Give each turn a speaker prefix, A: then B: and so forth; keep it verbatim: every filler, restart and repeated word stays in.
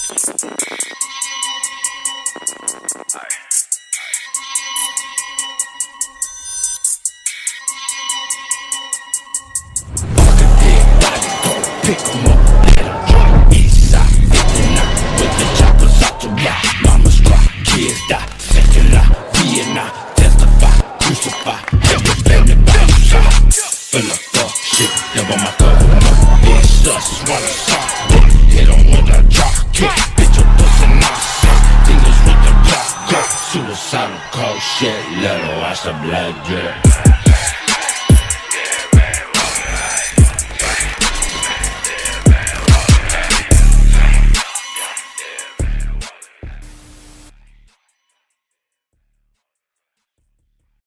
A: Pick 'em up, let 'em drop. Eastside, fifty-nine, with the choppers out to rock. Mama's cry, kids die, second lie, Vietnam, testify, crucify, every family by the side. Full of fuck shit, never my government. Bitch, us, wanna stop, hit 'em with a drop kick. Bitch, your pussy nonsense, fingers with the block, go. Suicidal cold shit, let her watch the blood drip.